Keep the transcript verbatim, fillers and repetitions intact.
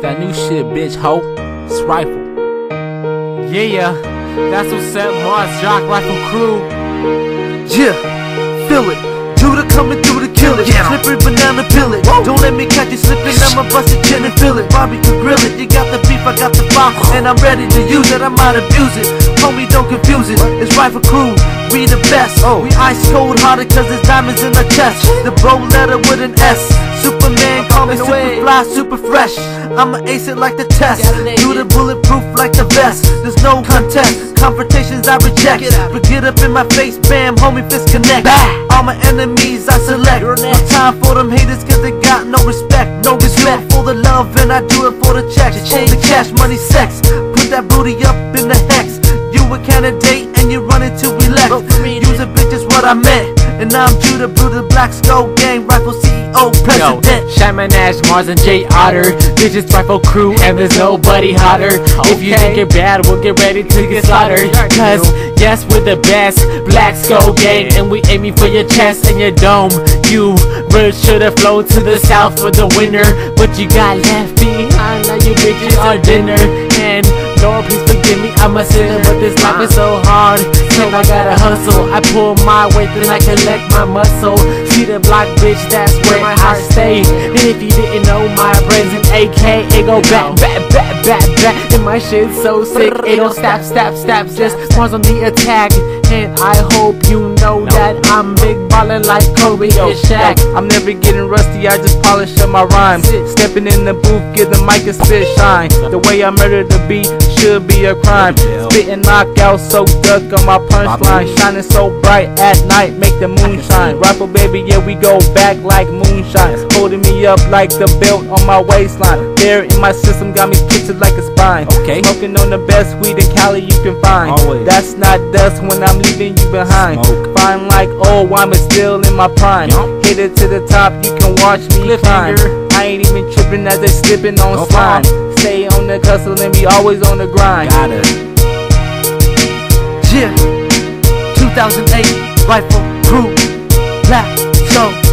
that new shit, bitch, ho. It's Rifle. Yeah, yeah, that's what's up, Mars Jock Rifle Crew. Yeah, feel it. Judah coming through to kill it. Slippery banana peel it. Whoa. Don't let me catch you slipping. I'ma bust it, chin and feel it. Barbecue grill it. You got the beef, I got the fire, and I'm ready to use it. I might abuse it. Homie, don't confuse it. It's Rifle Crew. We the best. Oh. We ice cold hearted cause there's diamonds in our chest. The bro letter with an S. Superman, call me super fly, super fresh. I'ma ace it like the test. Do the bulletproof like the vest. There's no contest. Confrontations I reject. But get up in my face, bam, homie, fist connect. All my enemies I select. No time for them haters cause they got no respect. No respect for the love and I do it for the checks. For the cash, money, sex. Put that booty up in the hex. You a candidate and you run it till we left. Use a bitch is what I meant. And I'm Judah, Brew, the Black Skull Gang, Rifle C E O, President. Yo, Shaman Ash, Mars, and J Otter. This is Rifle Crew, and there's nobody hotter. Okay. If you think you're bad, we'll get ready to get slaughtered. Cause, yes, we're the best Black Skull Gang, and we aiming for your chest and your dome. You birds should've flown to the south for the winter, but you got left behind. Now you bitches are dinner. And Lord, please forgive me, I'm a sinner, but this life is so hard, so I gotta hustle. I pull my weight, then I collect my muscle. See the block, bitch, that's where I stay. And if you didn't know, my brain's an A K, it go back, back, back, back, back. And my shit's so sick, it don't stop, stop, stop, just Mars on the attack. And I hope you know that I'm big ballin' like Kobe and Shaq. I'm never getting rusty, I just polish up my rhymes. Stepping in the booth, give the mic a spit shine. The way I murder the beat should be a crime. Spitting knockout, so duck on my punchline. Shining so bright at night, make the moon shine. Rifle baby, yeah, we go back like moonshine. Holding me up like the belt on my waistline. There in my system, got me pictured like a spine. Okay. Smoking on the best weed in Cali you can find. Always. That's not dust when I'm leaving you behind. Smoke. Fine like old wine, but still in my prime. Yep. Hit it to the top, you can watch me climb. I ain't even tripping as they slipping on No slime. problem. Stay on the hustle and be always on the grind. Got it. Yeah, two thousand eight, Rifle Crew, Black Skull